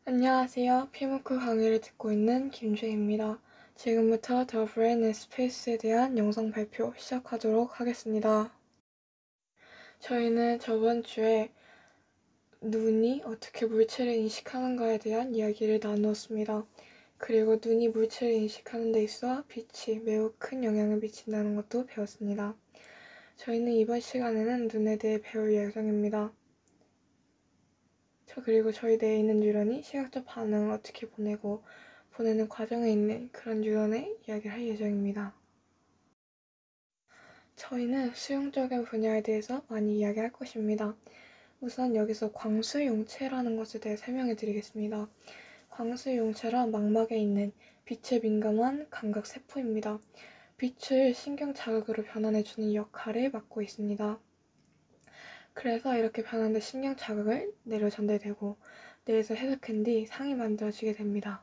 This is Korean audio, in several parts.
안녕하세요. 피무크 강의를 듣고 있는 김주희입니다. 지금부터 더 브레인 앤 스페이스에 대한 영상 발표 시작하도록 하겠습니다. 저희는 저번 주에 눈이 어떻게 물체를 인식하는가에 대한 이야기를 나누었습니다. 그리고 눈이 물체를 인식하는 데 있어 빛이 매우 큰 영향을 미친다는 것도 배웠습니다. 저희는 이번 시간에는 눈에 대해 배울 예정입니다. 그리고 저희 뇌에 있는 뉴런이 시각적 반응을 어떻게 보내는 과정에 있는 그런 뉴런의 이야기를 할 예정입니다. 저희는 수용적인 분야에 대해서 많이 이야기할 것입니다. 우선 여기서 광수용체라는 것에 대해 설명해 드리겠습니다. 광수용체란 망막에 있는 빛에 민감한 감각세포입니다. 빛을 신경 자극으로 변환해주는 역할을 맡고 있습니다. 그래서 이렇게 변환된 신경 자극을 뇌로 전달되고 뇌에서 해석한 뒤 상이 만들어지게 됩니다.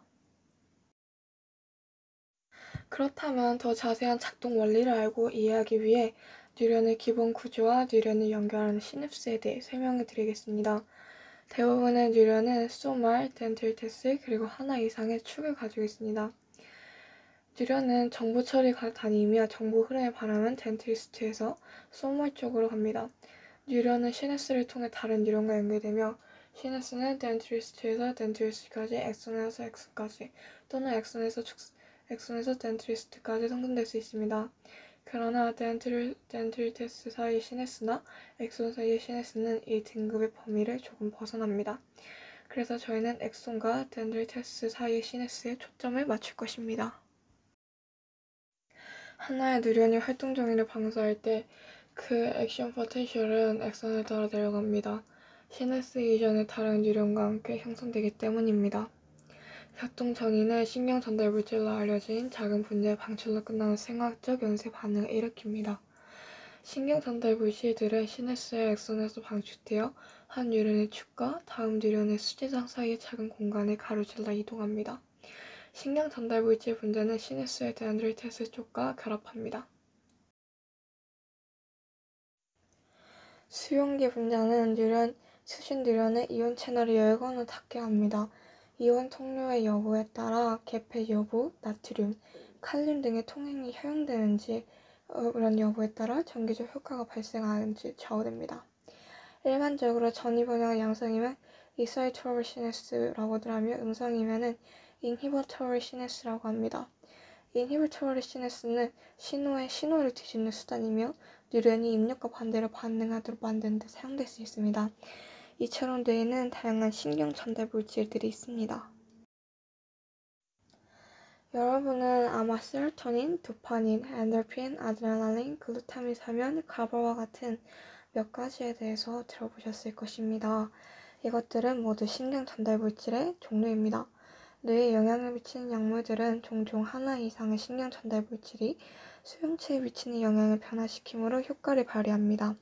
그렇다면 더 자세한 작동 원리를 알고 이해하기 위해 뉴런의 기본 구조와 뉴런을 연결하는 시냅스에 대해 설명해 드리겠습니다. 대부분의 뉴런은 소말, 덴트리테스 그리고 하나 이상의 축을 가지고 있습니다. 뉴런은 정보 처리 단위이며 정보 흐름의 바람은 덴트리스트에서 소말 쪽으로 갑니다. 뉴런은 시냅스를 통해 다른 뉴런과 연결되며 시냅스는 덴트리스트에서 덴트리스트까지, 엑손에서 엑손까지 또는 엑손에서 덴트리스트까지 성분될 수 있습니다. 그러나 덴트리테스 사이의 시냅스나 엑손 사이의 시냅스는 이 등급의 범위를 조금 벗어납니다. 그래서 저희는 엑손과 덴트리테스 사이의 시냅스에 초점을 맞출 것입니다. 하나의 뉴런이 활동 정의를 방사할 때 그 액션 포텐셜은 엑선을 따라 내려갑니다. 시냅스 이전의 다른 뉴런과 함께 형성되기 때문입니다. 작동 전이는 신경 전달 물질로 알려진 작은 분자의 방출로 끝나는 생화학적 연쇄 반응을 일으킵니다. 신경 전달 물질들은 시냅스의 엑선에서 방출되어 한 뉴런의 축과 다음 뉴런의 수지장 사이의 작은 공간을 가로질러 이동합니다. 신경 전달 물질 분자는 시냅스의 덴트리테스 쪽과 결합합니다. 수용기 분자는 수신 뉴런의 이온 채널을 열거나 닫게 합니다. 이온 통로의 여부에 따라 개폐 여부, 나트륨, 칼륨 등의 통행이 허용되는지 이런 여부에 따라 전기적 효과가 발생하는지 좌우됩니다. 일반적으로 전이 분야가 양성이면 이사이토럴 시네스라고들 하며 음성이면 인히버터럴 시네스라고 합니다. 인히버터럴 시네스는 신호를 뒤집는 수단이며 뉴런이 입력과 반대로 반응하도록 만드는 데 사용될 수 있습니다. 이처럼 뇌에는 다양한 신경 전달 물질들이 있습니다. 여러분은 아마 세로토닌, 도파민, 엔돌핀, 아드레날린, 글루타민사면, 가바와 같은 몇 가지에 대해서 들어보셨을 것입니다. 이것들은 모두 신경 전달 물질의 종류입니다. 뇌에 영향을 미치는 약물들은 종종 하나 이상의 신경 전달 물질이 수용체에 미치는 영향을 변화시키므로 효과를 발휘합니다.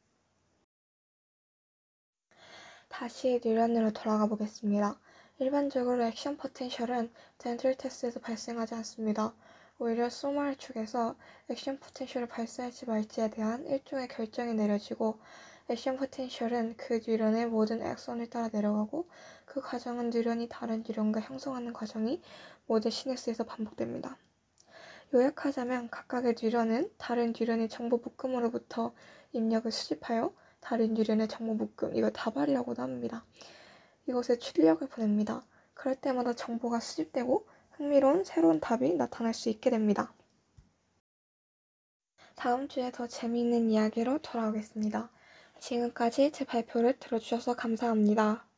다시 뉴런으로 돌아가 보겠습니다. 일반적으로 액션 포텐셜은 덴트리테스에서 발생하지 않습니다. 오히려 소말 축에서 액션 포텐셜을 발사할지 말지에 대한 일종의 결정이 내려지고 액션 포텐셜은 그 뉴런의 모든 엑선을 따라 내려가고 그 과정은 뉴런이 다른 뉴런과 형성하는 과정이 모든 시냅스에서 반복됩니다. 요약하자면 각각의 뉴런은 다른 뉴런의 정보 묶음으로부터 입력을 수집하여 다른 뉴런의 정보 묶음, 이걸 다발이라고도 합니다. 이것에 출력을 보냅니다. 그럴 때마다 정보가 수집되고 흥미로운 새로운 답이 나타날 수 있게 됩니다. 다음 주에 더 재미있는 이야기로 돌아오겠습니다. 지금까지 제 발표를 들어주셔서 감사합니다.